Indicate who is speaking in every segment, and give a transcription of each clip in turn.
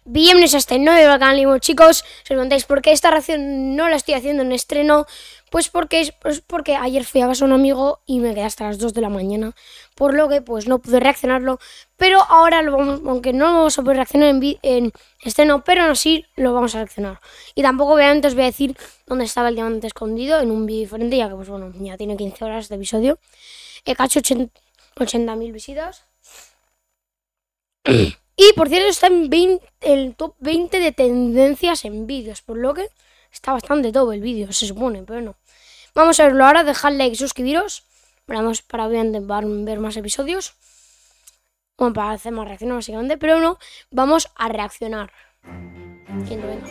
Speaker 1: Bienvenidos a este nuevo canal, chicos. Si os preguntáis por qué esta reacción no la estoy haciendo en estreno, pues porque ayer fui a casa de un amigo y me quedé hasta las 2 de la mañana, por lo que pues no pude reaccionarlo. Pero ahora lo vamos, aunque no vamos a poder reaccionar en estreno, pero aún así lo vamos a reaccionar. Y tampoco obviamente os voy a decir dónde estaba el diamante escondido en un vídeo diferente, ya que pues bueno, ya tiene 15 horas de episodio. He hecho 80.000 visitas. Y por cierto está en el top 20 de tendencias en vídeos, por lo que está bastante top el vídeo, se supone, pero no. Vamos a verlo ahora, dejad like y suscribiros para ver más episodios. Bueno, para hacer más reacciones básicamente, pero no, vamos a reaccionar. Venga.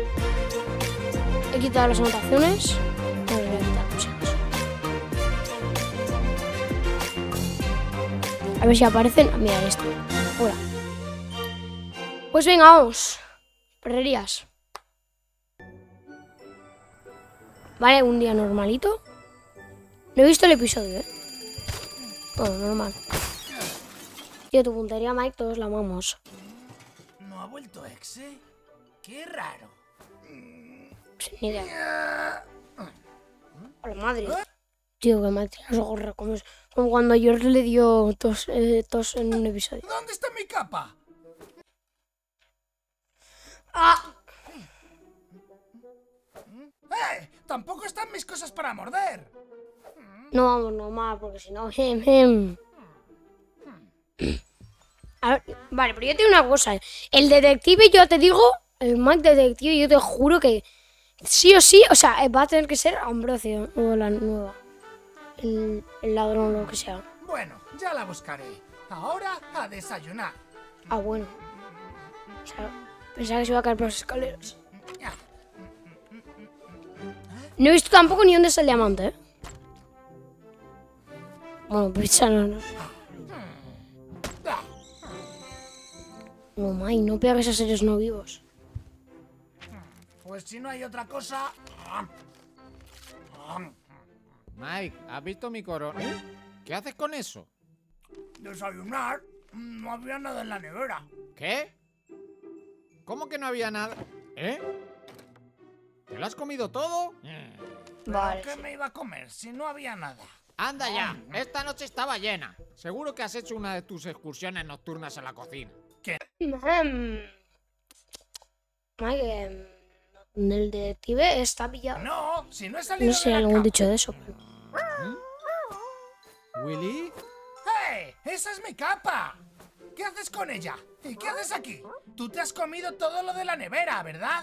Speaker 1: He quitado las anotaciones. No les voy a quitar cosas. A ver si aparecen. Mira esto. Hola. Pues venga, vamos. Perrerías. Vale, un día normalito. No he visto el episodio, Bueno, normal. Tío, tu puntería, Mike, todos la amamos.
Speaker 2: ¿No ha vuelto Exe? ¡Qué raro!
Speaker 1: Sin idea. Hola, madre. Tío, que Mike tiene los ojos como cuando George le dio tos en un episodio.
Speaker 2: ¿Dónde está mi capa?
Speaker 1: ¡Ah!
Speaker 2: Tampoco están mis cosas para morder.
Speaker 1: No vamos normal, porque si no... A ver, vale, pero yo te digo una cosa. El detective, yo te digo, el Mike detective, yo te juro que sí o sí, o sea, va a tener que ser Ambrosio o la nueva. El ladrón o lo que sea.
Speaker 2: Bueno, ya la buscaré. Ahora a desayunar.
Speaker 1: Ah, bueno. O sea, pensaba que se iba a caer por las escaleras. No he visto tampoco ni dónde está el diamante, Bueno, pizza no. No, Mike, no pegues a seres no vivos.
Speaker 2: Pues si no hay otra cosa...
Speaker 3: Mike, ¿has visto mi corona? ¿Qué haces con eso?
Speaker 2: Desayunar. No había nada en la nevera.
Speaker 3: ¿Qué? ¿Cómo que no había nada? ¿Te lo has comido todo?
Speaker 1: Vale.
Speaker 2: ¿Qué me iba a comer si no había nada?
Speaker 3: Anda ya, esta noche estaba llena. Seguro que has hecho una de tus excursiones nocturnas a la cocina.
Speaker 1: Mike, el detective está pillado.
Speaker 2: No, si no he salido
Speaker 1: No sé,
Speaker 2: de la
Speaker 1: algún
Speaker 2: cama.
Speaker 1: dicho de eso.
Speaker 3: ¿Willy?
Speaker 2: ¡Hey! ¡Esa es mi capa! ¿Qué haces con ella? ¿Y qué haces aquí? Tú te has comido todo lo de la nevera, ¿verdad?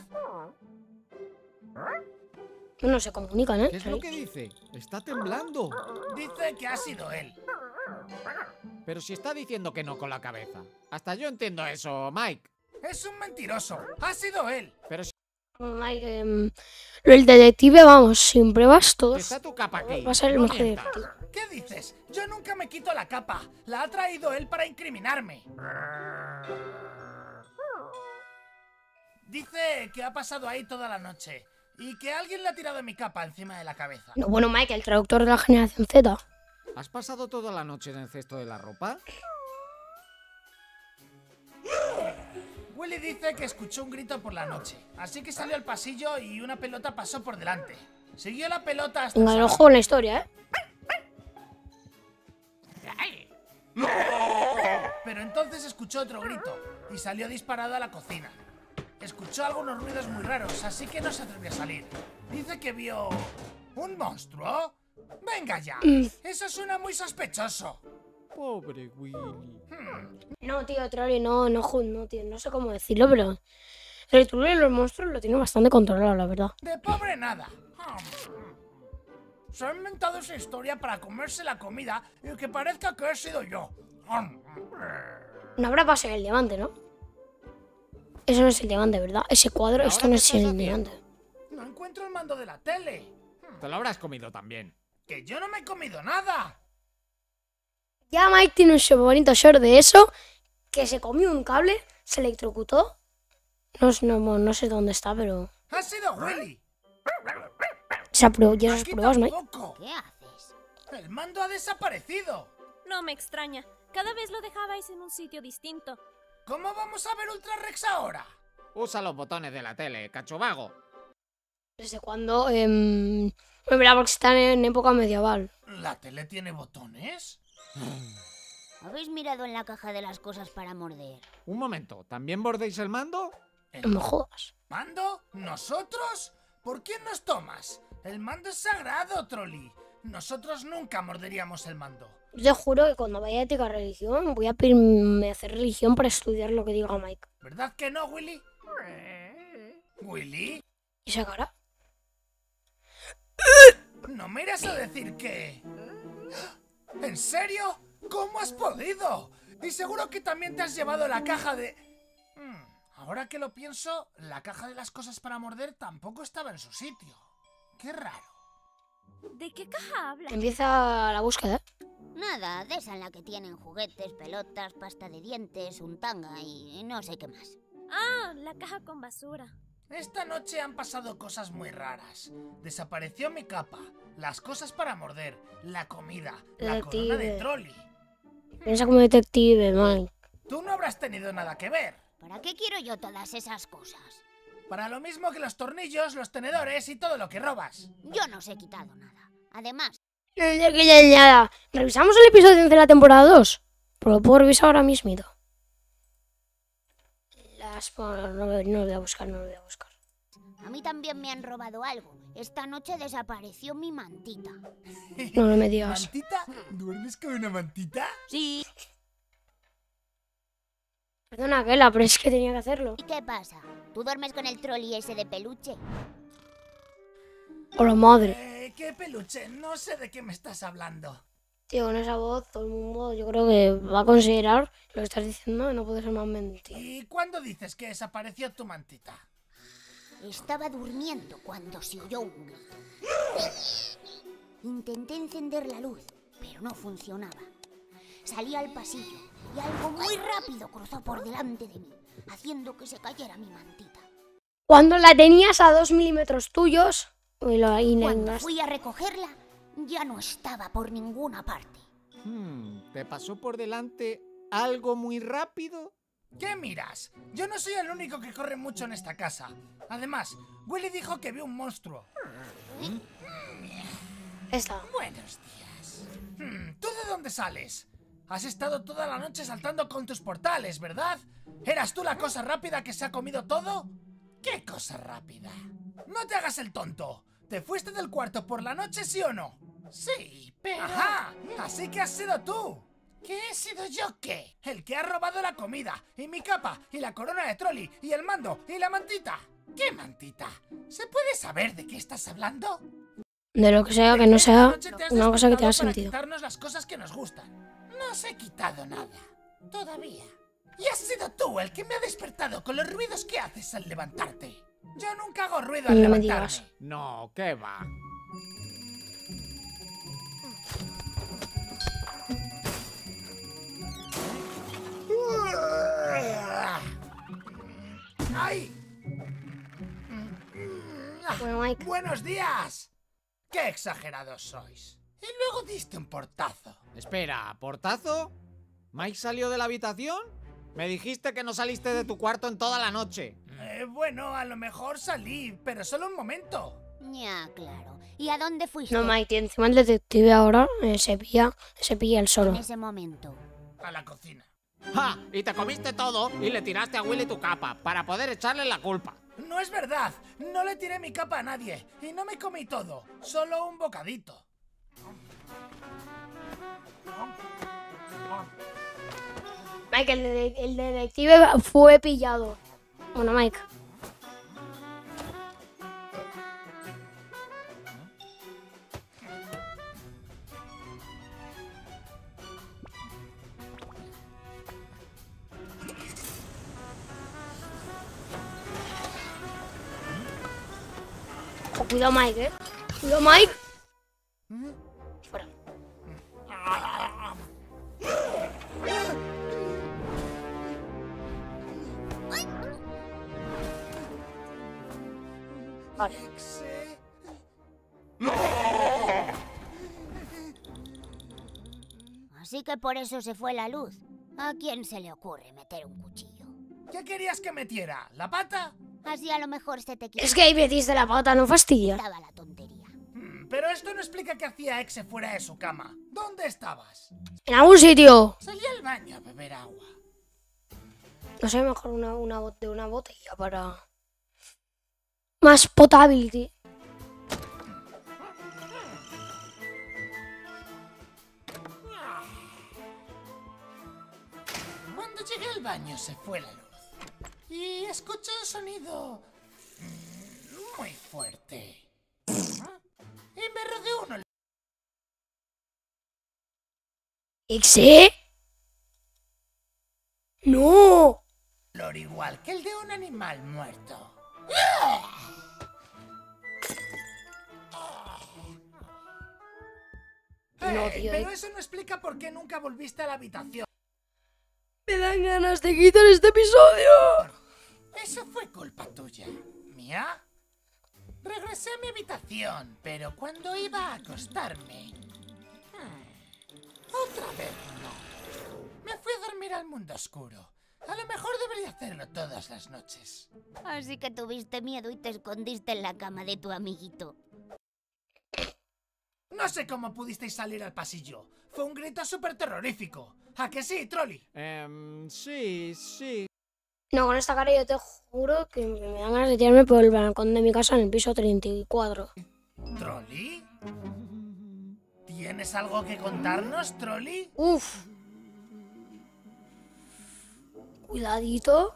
Speaker 1: No se comunican,
Speaker 3: ¿Qué es lo que dice? Está temblando.
Speaker 2: Dice que ha sido él.
Speaker 3: Pero si está diciendo que no con la cabeza. Hasta yo entiendo eso, Mike.
Speaker 2: Es un mentiroso. Ha sido él.
Speaker 3: Pero si
Speaker 1: Mike, el detective, vamos, sin pruebas, todos.
Speaker 3: está tu capa aquí.
Speaker 1: Va a ser el
Speaker 3: no
Speaker 1: mejor
Speaker 3: mientas.
Speaker 1: detective.
Speaker 2: ¿Qué dices? Yo nunca me quito la capa. La ha traído él para incriminarme. Dice que ha pasado ahí toda la noche y que alguien le ha tirado mi capa encima de la cabeza.
Speaker 1: No, bueno, Mike, el traductor de la generación Z.
Speaker 3: ¿Has pasado toda la noche en el cesto de la ropa?
Speaker 2: Willy dice que escuchó un grito por la noche, así que salió al pasillo y una pelota pasó por delante. Siguió la pelota hasta
Speaker 1: Venga,
Speaker 2: el
Speaker 1: el
Speaker 2: salón.
Speaker 1: ojo en la historia,
Speaker 2: Pero entonces escuchó otro grito y salió disparado a la cocina. Escuchó algunos ruidos muy raros, así que no se atrevió a salir. Dice que vio... ¿un monstruo? ¡Venga ya! Eso suena muy sospechoso.
Speaker 3: Pobre Willy.
Speaker 1: No, tío, Trolli, no, tío, no sé cómo decirlo, pero el Trolli de los monstruos lo tiene bastante controlado, la verdad.
Speaker 2: De pobre nada. Se ha inventado esa historia para comerse la comida y que parezca que he sido yo.
Speaker 1: No habrá pasado el diamante, ¿no? Eso no es el diamante, ¿verdad? Ese cuadro,
Speaker 3: ¿Ahora
Speaker 1: esto no
Speaker 3: qué
Speaker 1: es
Speaker 3: estás
Speaker 1: el
Speaker 3: haciendo?
Speaker 1: diamante.
Speaker 2: No encuentro el mando de la tele.
Speaker 3: Te lo habrás comido también.
Speaker 2: ¡Que yo no me he comido nada!
Speaker 1: Ya Mike tiene un bonito short de eso, que se comió un cable, se electrocutó. No sé dónde está, pero...
Speaker 2: ¡Ha sido Willy!
Speaker 1: Ya esas
Speaker 2: Aquí
Speaker 1: pruebas, Mike.
Speaker 2: tampoco.
Speaker 4: ¿Qué haces?
Speaker 2: ¡El mando ha desaparecido!
Speaker 4: No me extraña. Cada vez lo dejabais en un sitio distinto.
Speaker 2: ¿Cómo vamos a ver Ultra Rex ahora?
Speaker 3: Usa los botones de la tele, cachovago.
Speaker 1: ¿Desde cuándo? Mira, porque están en época medieval.
Speaker 2: ¿La tele tiene botones?
Speaker 4: ¿Habéis mirado en la caja de las cosas para morder?
Speaker 3: Un momento, ¿también mordéis el mando?
Speaker 1: No me jodas.
Speaker 2: ¿Mando? ¿Nosotros? ¿Por quién nos tomas? El mando es sagrado, Trolli. Nosotros nunca morderíamos el mando.
Speaker 1: Yo te juro que cuando vaya a ética religión voy a pedirme hacer religión para estudiar lo que diga Mike.
Speaker 2: ¿Verdad que no, Willy? ¿Willy?
Speaker 1: ¿Y esa cara?
Speaker 2: ¿No me irás a decir que...? ¿En serio? ¿Cómo has podido? Y seguro que también te has llevado la caja de... Ahora que lo pienso, la caja de las cosas para morder tampoco estaba en su sitio. Qué raro.
Speaker 5: ¿De qué caja habla?
Speaker 1: Empieza la búsqueda.
Speaker 4: Nada, de esa en la que tienen juguetes, pelotas, pasta de dientes, un tanga y no sé qué más.
Speaker 5: Ah, la caja con basura.
Speaker 2: Esta noche han pasado cosas muy raras. Desapareció mi capa, las cosas para morder, la comida, la corona de
Speaker 1: Detective.
Speaker 2: Trolli.
Speaker 1: Piensa como detective, Mike.
Speaker 2: Tú no habrás tenido nada que ver.
Speaker 4: ¿Para qué quiero yo todas esas cosas?
Speaker 2: Para lo mismo que los tornillos, los tenedores y todo lo que robas.
Speaker 4: Yo no os he quitado nada. Además,
Speaker 1: Nada. ¿Revisamos el episodio de la temporada 2? Pues lo puedo revisar ahora mismito. No lo voy a buscar, no lo voy a buscar.
Speaker 4: a mí también me han robado algo. Esta noche desapareció mi mantita.
Speaker 1: No me digas.
Speaker 2: ¿Mantita? ¿Duermes con una mantita?
Speaker 4: Sí.
Speaker 1: Perdona, Kela, pero es que tenía que hacerlo.
Speaker 4: ¿Y qué pasa? ¿Tú duermes con el trolley ese de peluche?
Speaker 1: Hola, madre.
Speaker 2: ¿Qué peluche? No sé de qué me estás hablando.
Speaker 1: Tío, con esa voz todo el mundo yo creo que va a considerar lo que estás diciendo y no puede ser más mentira.
Speaker 2: ¿Y cuándo dices que desapareció tu mantita?
Speaker 4: Estaba durmiendo cuando se oyó un grito. Intenté encender la luz, pero no funcionaba. Salí al pasillo y algo muy rápido cruzó por delante de mí, haciendo que se cayera mi mantita.
Speaker 1: Cuando la tenías a 2 milímetros tuyos,
Speaker 4: Cuando fui a recogerla, ya no estaba por ninguna parte.
Speaker 3: ¿Te pasó por delante algo muy rápido?
Speaker 2: ¿Qué miras? Yo no soy el único que corre mucho en esta casa. Además, Willy dijo que vio un monstruo.
Speaker 1: Esta.
Speaker 2: Buenos días. ¿Tú de dónde sales? Has estado toda la noche saltando con tus portales, ¿verdad? ¿Eras tú la cosa rápida que se ha comido todo? ¿Qué cosa rápida? No te hagas el tonto. ¿Te fuiste del cuarto por la noche, sí o no? Sí, pero... ¡Ajá! Así que has sido tú. ¿Qué he sido yo qué? El que ha robado la comida, y mi capa, y la corona de Trolli, y el mando, y la mantita. ¿Qué mantita? ¿Se puede saber de qué estás hablando?
Speaker 1: De lo que sea, que no sea una cosa que te haga sentido.
Speaker 2: Para quitarnos las cosas que nos gustan. No os he quitado nada. Todavía. Y has sido tú el que me ha despertado con los ruidos que haces al levantarte. Yo nunca hago ruido al
Speaker 1: No me
Speaker 2: levantarme.
Speaker 1: digas.
Speaker 3: No, ¿qué va?
Speaker 2: ¡Ay!
Speaker 1: Bueno, Mike.
Speaker 2: ¡Buenos días! ¡Qué exagerados sois! Y luego diste un portazo.
Speaker 3: Espera, ¿portazo? ¿Mike salió de la habitación? Me dijiste que no saliste de tu cuarto en toda la noche.
Speaker 2: Bueno, a lo mejor salí, pero solo un momento.
Speaker 4: Ya, claro. ¿Y a dónde fuiste
Speaker 1: No, Mike, tío, encima el detective ahora se pilla el
Speaker 4: en
Speaker 1: solo.
Speaker 4: ese momento?
Speaker 2: A la cocina.
Speaker 3: ¡Ja! Y te comiste todo y le tiraste a Willy tu capa para poder echarle la culpa.
Speaker 2: No es verdad. No le tiré mi capa a nadie. Y no me comí todo. Solo un bocadito.
Speaker 1: Mike, el detective fue pillado. Bueno, Mike. Oh, cuidado, Mike, Cuidado, Mike. Fuera. Vale.
Speaker 4: Así que por eso se fue la luz. ¿A quién se le ocurre meter un cuchillo?
Speaker 2: ¿Qué querías que metiera? ¿La pata?
Speaker 4: Así a lo mejor se te
Speaker 1: Es que ahí metiste la pata, no fastidia.
Speaker 4: quitaba la tontería.
Speaker 2: Pero esto no explica que hacía Exe fuera de su cama. ¿Dónde estabas?
Speaker 1: En algún sitio.
Speaker 2: Salí al baño a beber agua.
Speaker 1: No sé, mejor una botella para... Más potability.
Speaker 2: Cuando llegué al baño se fue la luz. Y escuché un sonido... muy fuerte. Y me rodeó uno.
Speaker 1: ¿Exe? ¡No!
Speaker 2: Olor igual que el de un animal muerto.
Speaker 1: No, tío,
Speaker 2: Pero eso no explica por qué nunca volviste a la habitación.
Speaker 1: Me dan ganas de quitar este episodio.
Speaker 2: Eso fue culpa tuya. ¿Mía? Regresé a mi habitación, pero cuando iba a acostarme... otra vez no. Me fui a dormir al mundo oscuro. A lo mejor debería hacerlo todas las noches.
Speaker 4: Así que tuviste miedo y te escondiste en la cama de tu amiguito.
Speaker 2: No sé cómo pudisteis salir al pasillo. Fue un grito súper terrorífico. ¿A que sí, Trolli?
Speaker 3: Sí.
Speaker 1: No, con esta cara yo te juro que me dan ganas de tirarme por el balcón de mi casa en el piso 34.
Speaker 2: ¿Trolli? ¿Tienes algo que contarnos, Trolli?
Speaker 1: Uf. Cuidadito.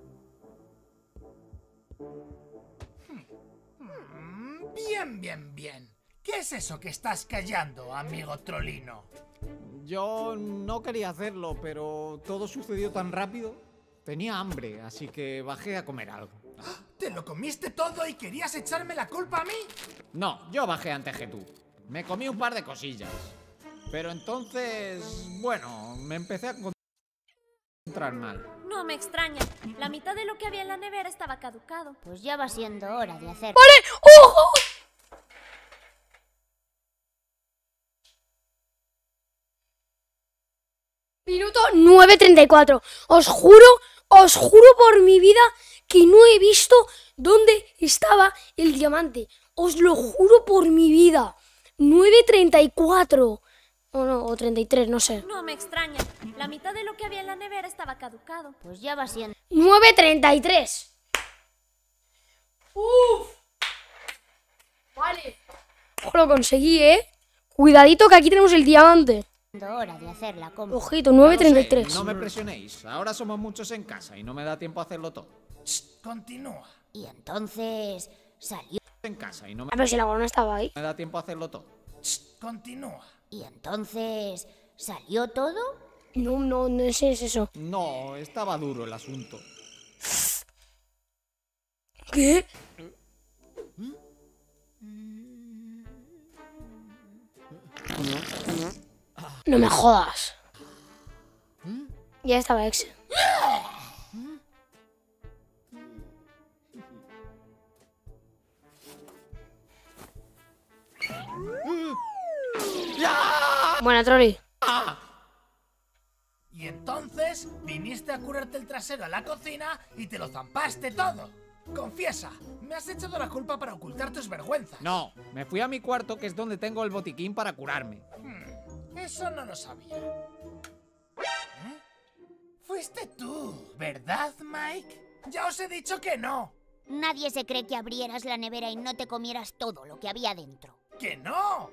Speaker 2: Bien. ¿Qué es eso que estás callando, amigo Trollino?
Speaker 3: Yo no quería hacerlo, pero todo sucedió tan rápido. Tenía hambre, así que bajé a comer algo.
Speaker 2: ¿Te lo comiste todo y querías echarme la culpa a mí?
Speaker 3: No, yo bajé antes que tú. Me comí un par de cosillas. Pero entonces, bueno, me empecé a encontrar mal.
Speaker 5: No me extraña. La mitad de lo que había en la nevera estaba caducado.
Speaker 4: Pues ya va siendo hora de hacer...
Speaker 1: ¡Ojo! Minuto 9:34. Os juro por mi vida que no he visto dónde estaba el diamante. Os lo juro por mi vida. 9:34. O no, o 33, no sé.
Speaker 5: No me extraña. La mitad de lo que había en la nevera estaba caducado.
Speaker 4: Pues ya va siendo...
Speaker 1: 9:33. ¡Uf! Vale. Lo conseguí, ¿eh? Cuidadito que aquí tenemos el diamante.
Speaker 4: hora de hacer la compra.
Speaker 1: Ojito,
Speaker 3: Ya lo sé,
Speaker 1: 9:33.
Speaker 3: no me presionéis. Ahora somos muchos en casa y no me da tiempo a hacerlo todo.
Speaker 2: Continúa.
Speaker 4: Y entonces salió...
Speaker 3: En casa y no
Speaker 1: A ver si la corona estaba ahí.
Speaker 3: me da tiempo a hacerlo todo.
Speaker 2: Continúa.
Speaker 4: Y entonces salió todo.
Speaker 1: No sé, es eso.
Speaker 3: No, estaba duro el asunto.
Speaker 1: ¿Qué? No me jodas. Ya estaba Exe. Buena, Trolli.
Speaker 2: Y entonces viniste a curarte el trasero a la cocina y te lo zampaste todo. Confiesa, me has echado la culpa para ocultar tus vergüenzas.
Speaker 3: No, me fui a mi cuarto, que es donde tengo el botiquín para curarme.
Speaker 2: Eso no lo sabía. ¿Eh? Fuiste tú, ¿verdad, Mike? Ya os he dicho que no.
Speaker 4: Nadie se cree que abrieras la nevera y no te comieras todo lo que había dentro.
Speaker 2: ¡Que no!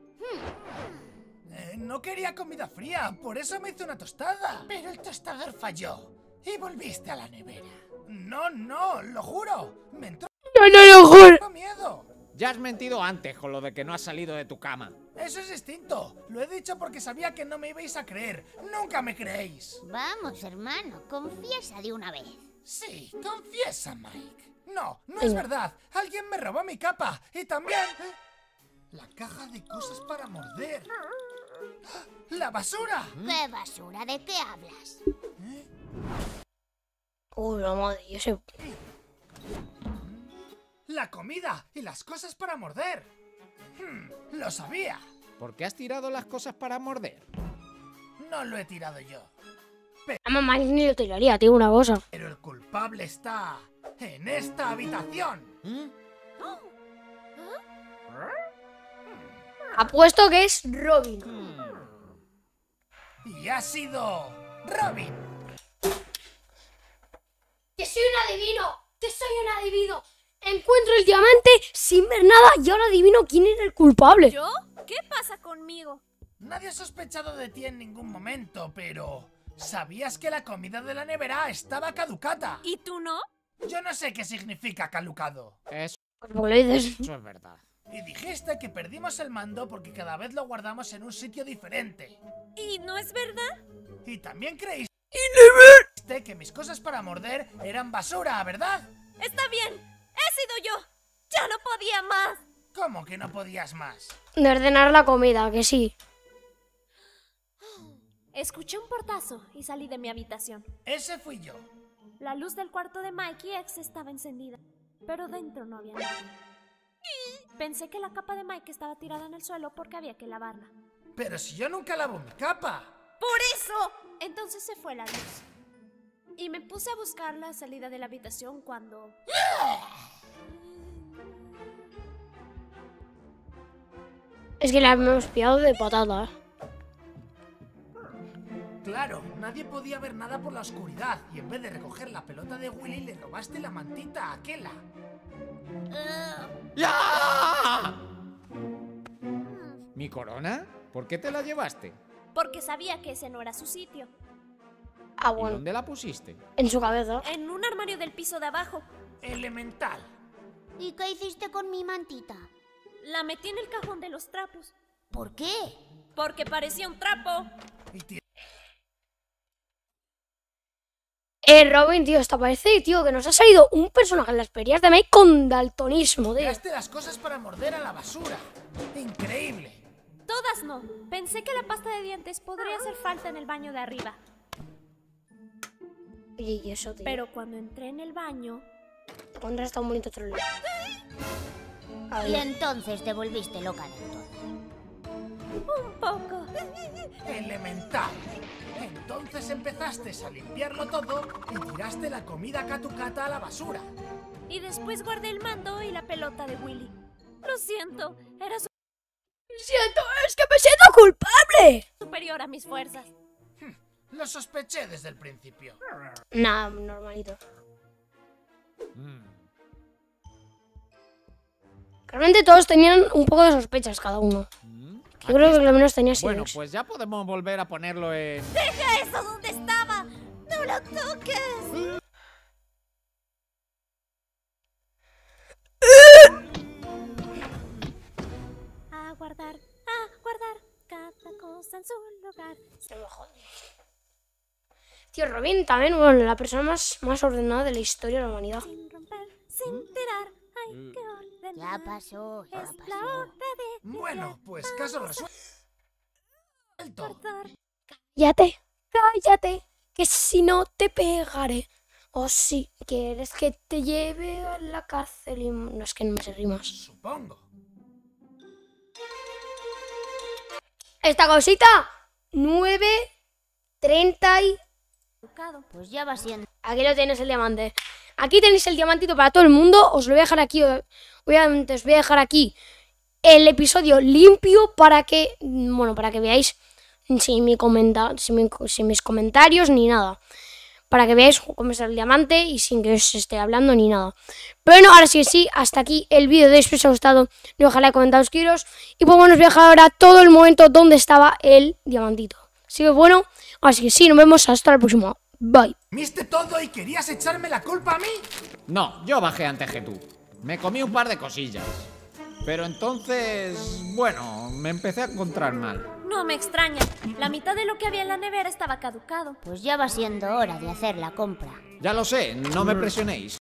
Speaker 2: No quería comida fría, por eso me hice una tostada. Pero el tostador falló y volviste a la nevera. No, lo juro. Me entró
Speaker 1: No, juro.
Speaker 2: miedo.
Speaker 3: Ya has mentido antes con lo de que no has salido de tu cama.
Speaker 2: Eso es distinto. Lo he dicho porque sabía que no me ibais a creer. Nunca me creéis.
Speaker 4: Vamos, hermano, confiesa de una vez.
Speaker 2: Sí, confiesa, Mike. No es verdad. Alguien me robó mi capa. Y también... la caja de cosas para morder. ¡La basura!
Speaker 4: ¿Qué basura? ¿De qué hablas?
Speaker 1: Uy, la madre, yo sé.
Speaker 2: ¡La comida y las cosas para morder! ¡Lo sabía!
Speaker 3: ¿Por qué has tirado las cosas para morder?
Speaker 2: No lo he tirado yo.
Speaker 1: A mamá ni lo tiraría, tío, una cosa.
Speaker 2: Pero el culpable está en esta habitación.
Speaker 1: Apuesto que es Robin.
Speaker 2: Y ha sido Robin.
Speaker 1: ¡Que soy un adivino! ¡Que soy un adivino! Encuentro el diamante sin ver nada y ahora adivino quién era el culpable.
Speaker 5: ¿Yo? ¿Qué pasa conmigo?
Speaker 2: Nadie ha sospechado de ti en ningún momento, pero ¿sabías que la comida de la nevera estaba caducata?
Speaker 5: ¿Y tú no?
Speaker 2: Yo no sé qué significa caducado.
Speaker 3: Eso
Speaker 1: Pues ¿por qué lo dices?
Speaker 3: es verdad.
Speaker 2: Y dijiste que perdimos el mando porque cada vez lo guardamos en un sitio diferente.
Speaker 5: ¿Y no es verdad?
Speaker 2: Y también creíste que mis cosas para morder eran basura, ¿verdad?
Speaker 5: Está bien, he sido yo. Ya no podía más.
Speaker 2: ¿Cómo que no podías más?
Speaker 1: De ordenar la comida, que sí.
Speaker 5: Escuché un portazo y salí de mi habitación.
Speaker 2: Ese fui yo.
Speaker 5: La luz del cuarto de Mike y X estaba encendida, pero dentro no había nadie. Pensé que la capa de Mike estaba tirada en el suelo porque había que lavarla.
Speaker 2: Pero si yo nunca lavo mi capa.
Speaker 5: ¡Por eso! Entonces se fue la luz. Y me puse a buscar la salida de la habitación cuando...
Speaker 1: Es que la hemos pillado de patata, ¿eh?
Speaker 2: Claro, nadie podía ver nada por la oscuridad y en vez de recoger la pelota de Willy le robaste la mantita a Akela.
Speaker 3: ¡Ya! ¿Mi corona? ¿Por qué te la llevaste?
Speaker 5: Porque sabía que ese no era su sitio.
Speaker 1: Ah,
Speaker 3: ¿Y
Speaker 1: bueno,
Speaker 3: dónde la pusiste?
Speaker 1: en su cabeza.
Speaker 5: En un armario del piso de abajo.
Speaker 2: Elemental.
Speaker 4: ¿Y qué hiciste con mi mantita?
Speaker 5: La metí en el cajón de los trapos.
Speaker 4: ¿Por qué?
Speaker 5: Porque parecía un trapo.
Speaker 2: Y
Speaker 1: Robin, tío, hasta parece, tío, que nos ha salido un personaje en las perillas de Mike con daltonismo, tío.
Speaker 2: tiraste las cosas para morder a la basura. Increíble.
Speaker 5: Todas no. Pensé que la pasta de dientes podría hacer falta en el baño de arriba.
Speaker 1: Oye, y eso, tío.
Speaker 5: Pero cuando entré en el baño...
Speaker 1: Te pondrás tan bonito troleo.
Speaker 4: Y entonces te volviste loca del todo.
Speaker 5: Un poco.
Speaker 2: Elemental. Entonces empezaste a limpiarlo todo y tiraste la comida catucata a la basura.
Speaker 5: Y después guardé el mando y la pelota de Willy. Lo siento, era
Speaker 1: Siento, es que me siento culpable.
Speaker 5: superior a mis fuerzas.
Speaker 2: Lo sospeché desde el principio.
Speaker 1: Nah, normalito. Realmente todos tenían un poco de sospechas cada uno. Yo creo que lo menos tenía
Speaker 3: Bueno,
Speaker 1: Silex.
Speaker 3: pues ya podemos volver a ponerlo en...
Speaker 5: ¡Deja eso donde estaba! ¡No lo toques! A guardar cada cosa en su lugar.
Speaker 1: Tío, Robin también, bueno, la persona más ordenada de la historia de la humanidad.
Speaker 5: Sin romper, sin tirar, hay que ordenar.
Speaker 4: Ya pasó, ya
Speaker 5: Es la
Speaker 4: pasó.
Speaker 5: hora de
Speaker 2: Bueno, pues caso resuelto.
Speaker 5: cortar.
Speaker 1: Cállate, cállate, que si no te pegaré. O si quieres que te lleve a la cárcel y... No, es que no me sé rimas.
Speaker 2: Supongo.
Speaker 1: Esta cosita, 9:30 y...
Speaker 5: Educado.
Speaker 4: Pues ya va siendo.
Speaker 1: Aquí lo tienes el diamante. Aquí tenéis el diamantito para todo el mundo. Os lo voy a dejar aquí. Obviamente os voy a dejar aquí el episodio limpio para que, bueno, para que veáis sin mis comentarios ni nada. Para que veáis cómo está el diamante y sin que os esté hablando ni nada. Pero bueno, ahora sí que sí, hasta aquí el vídeo de hoy. Espero que os haya gustado. No ojalá comentaros quiros. Y pues bueno, os voy a dejar ahora todo el momento donde estaba el diamantito. Así que bueno, así que sí, nos vemos hasta la próxima. Bye.
Speaker 2: ¿Viste todo y querías echarme la culpa a mí?
Speaker 3: No, yo bajé antes que tú. Me comí un par de cosillas. Pero entonces, bueno, me empecé a encontrar mal.
Speaker 5: No me extraña. La mitad de lo que había en la nevera estaba caducado.
Speaker 4: Pues ya va siendo hora de hacer la compra.
Speaker 3: Ya lo sé, no me presionéis.